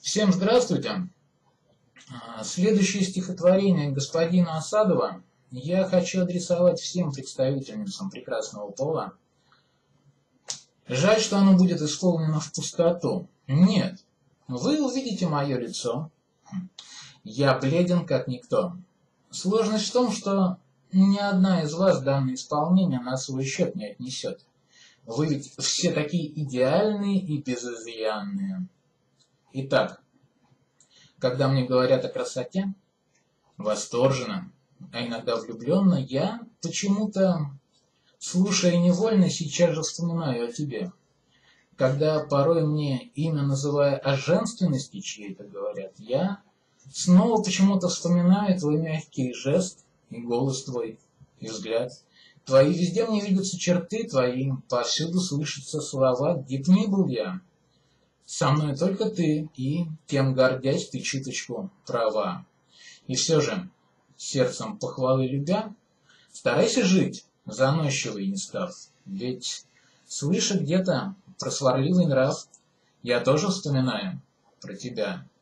Всем здравствуйте. Следующее стихотворение господина Асадова я хочу адресовать всем представительницам прекрасного пола. Жаль, что оно будет исполнено в пустоту. Нет, вы увидите мое лицо. Я бледен, как никто. Сложность в том, что ни одна из вас данное исполнение на свой счет не отнесет. Вы ведь все такие идеальные и безызъянные. Итак, когда мне говорят о красоте, восторженно, а иногда влюбленно, я почему-то, слушая невольно, сейчас же вспоминаю о тебе. Когда порой мне, имя называя о женственности чьей-то говорят, я снова почему-то вспоминаю твой мягкий жест и голос твой, и взгляд. Твои везде мне видятся черты твои, повсюду слышатся слова, где б ни был я. Со мной только ты, и, тем гордясь, ты чуточку права. И все же, сердцем похвалы любя, старайся жить, заносчивый не став. Ведь, слыша где-то про сварливый нрав, я тоже вспоминаю про тебя.